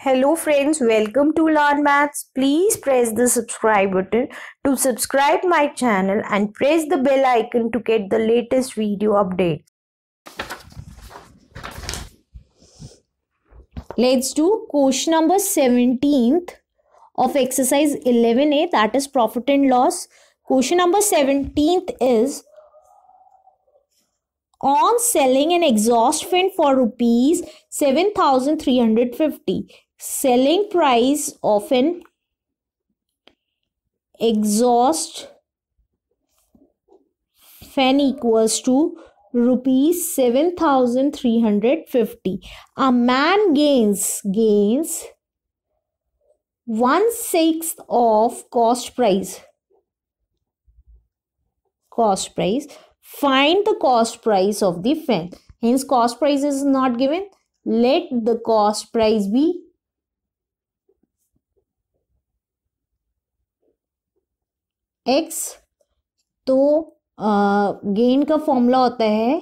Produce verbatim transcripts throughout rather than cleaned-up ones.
Hello friends, welcome to Learn Maths. Please press the subscribe button to subscribe my channel and press the bell icon to get the latest video update. Let's do question number seventeenth of exercise eleven A, that is profit and loss. Question number seventeenth is, on selling an exhaust fan for rupees seven thousand three hundred fifty, selling price of an exhaust fan equals to rupees seven thousand three hundred fifty. A man gains gains one sixth of cost price. Cost price. Find the cost price of the fan. Hence, cost price is not given. Let the cost price be x. तो gain का formula होता है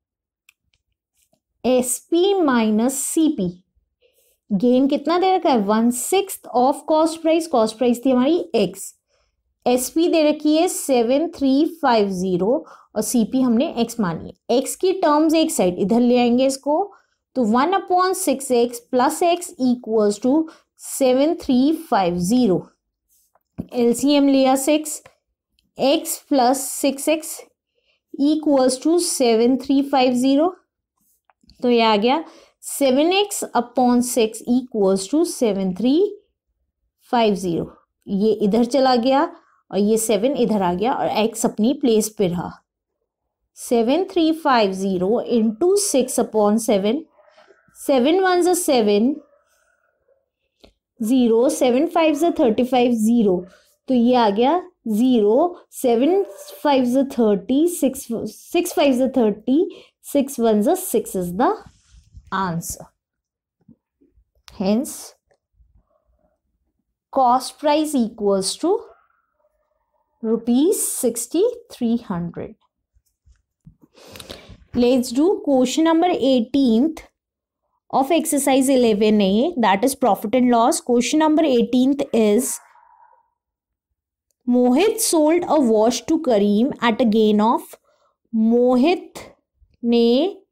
S P minus C P. Gain कितना दे रखा है? One six of cost price. Cost price थी हमारी एक्स. एस पी दे रखी है सेवन थ्री फाइव जीरो और सी पी हमने एक्स मानी है. एक्स की टर्म्स एक साइड इधर ले आएंगे इसको, तो one upon six x plus x equals to seven three five zero. LCM लिया six, x plus six x equals to seven three five zero. तो ये आ गया seven x upon six equals to seven three five zero. ये इधर चला गया और ये सेवन इधर आ गया और एक्स अपनी प्लेस पे रहा. Seven three five zero into six upon seven. Seven one ज़ा सेवन, जीरो, सेवन फाइव ज़ा थर्टी फाइव, जीरो. तो ये आ गया जीरो. सेवन फाइव ज़ा थर्टी, सिक्स सिक्स फाइव ज़ा थर्टी, सिक्स वन ज़ा six is the answer. Hence, cost price equals to rupees sixty-three hundred. Let's do question number eighteenth of exercise eleven A, that is profit and loss. Question number eighteenth is, Mohit sold a watch to Kareem at a gain of. Mohit ने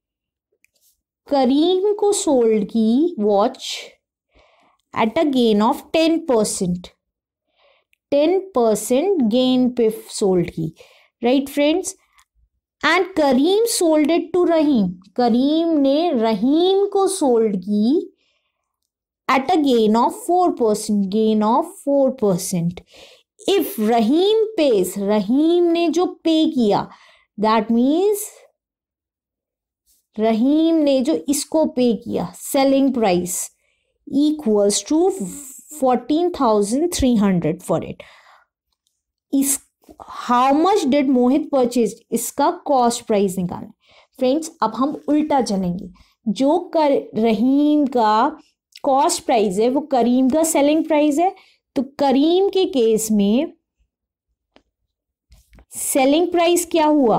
करीम को sold की watch at a gain of ten percent. Ten percent gain पे sold की, right friends. And Karim sold it to Rahim. Karim ने रहीम को sold की at a gain of four percent. Gain of four percent. If Rahim pays, Rahim ने जो पे किया, दैट मीन्स रहीम ने जो इसको पे किया, selling price equals to fourteen thousand three hundred for it. इस how much did Mohit purchase, इसका कॉस्ट प्राइस निकालना. फ्रेंड्स, अब हम उल्टा चलेंगे. जो कर रहीम का कॉस्ट प्राइस है वो करीम का सेलिंग प्राइस है. तो करीम के केस में सेलिंग प्राइस क्या हुआ?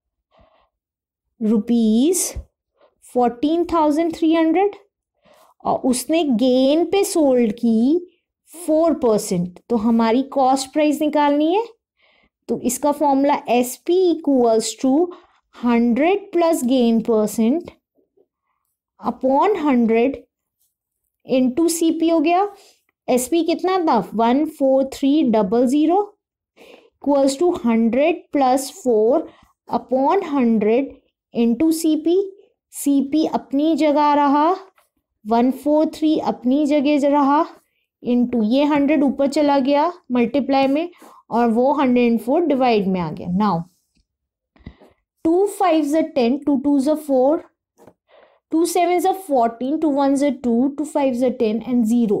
Rupees fourteen thousand three hundred. और उसने गेन पे सोल्ड की फोर परसेंट. तो हमारी कॉस्ट प्राइस निकालनी है. तो इसका formula S P equals to hundred plus gain percent upon hundred into C P हो गया. एस पी कितना था? One four three double zero equals to hundred plus four upon hundred into C P. C P अपनी जगह रहा, one four three अपनी जगह रहा, इंटू ये हंड्रेड ऊपर चला गया मल्टीप्लाई में और वो हंड्रेड एंड फोर डिवाइड में आ गया. नाउ टू फाइव ज़ा टेन, टू टू ज़ा फोर, टू सेवन ज़ा फोर्टीन, टू वन ज़ा टू, टू फाइव ज़ा ten and zero.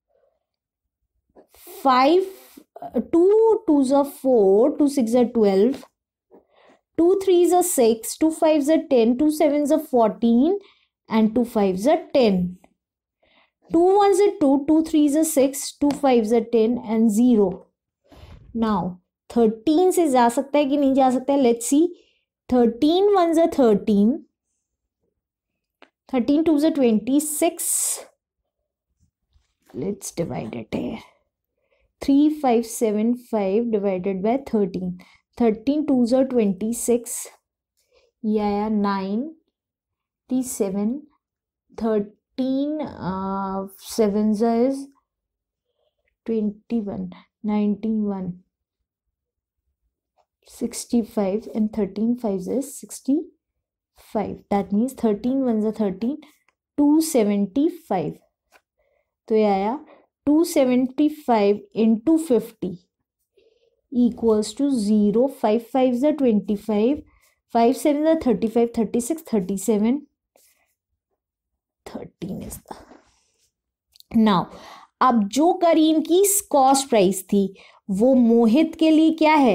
Five, two two ज़ा फोर, टू सिक्स ज़ा ट्वेल्व, टू थ्री ज़ा सिक्स, टू फाइव ज़ा टेन, टू सेवन ज़ा फोर्टीन एंड टू फाइव ज़ा ten. Two one ज़ा two, two three ज़ा six, two five ज़ा ten and zero. Now thirteen से जा सकता है कि नहीं जा सकता है? Let's see. थर्टीन वन ज़ा थर्टीन, थर्टीन टू ज़ा twenty six, let's divide it here. three thousand five hundred seventy-five divided by thirteen. thirteen twos are twenty-six. Yeah, ninety-seven. thirteen uh, sevens is twenty-one. ninety-one. sixty-five and thirteen fives is sixty-five. That means thirteen ones are thirteen. two hundred seventy-five. तो ये आया two hundred seventy-five into fifty equals to zero. five fives are twenty-five. five sevens are thirty-five. thirty-six. thirty-seven. thirteen is the. Now, अब जो करीम की cost price थी वो मोहित के लिए क्या है?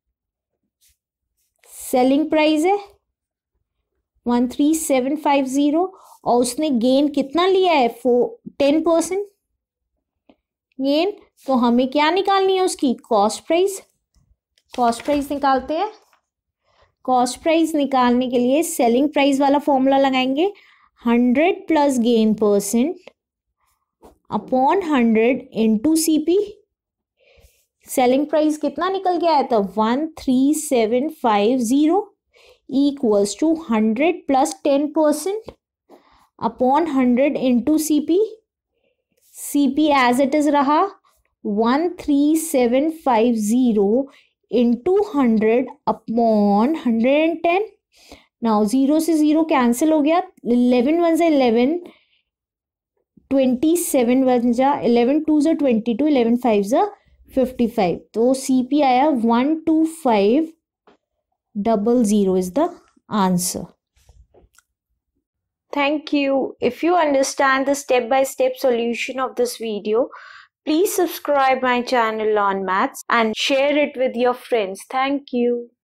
सेलिंग प्राइस है one three seven five zero और उसने गेन कितना लिया है? Four ten percent gain. तो हमें क्या निकालनी है? उसकी कॉस्ट प्राइस. कॉस्ट प्राइस निकालते हैं. कॉस्ट प्राइस निकालने के लिए सेलिंग प्राइस वाला फॉर्मूला लगाएंगे. Hundred plus gain percent upon hundred into C P. Selling price कितना निकल के आया था? One three seven five zero equals to hundred plus ten percent upon hundred into C P. C P as it is रहा one three seven five zero into hundred upon hundred and ten. Now zero से zero cancel हो गया. Eleven one जा eleven. Twenty seven one जा eleven two जा twenty two. Eleven five जा fifty five. तो C P आया one two five double zero is the answer. Thank you. If you understand the step-by-step solution of this video, please subscribe my channel on Maths and share it with your friends. Thank you.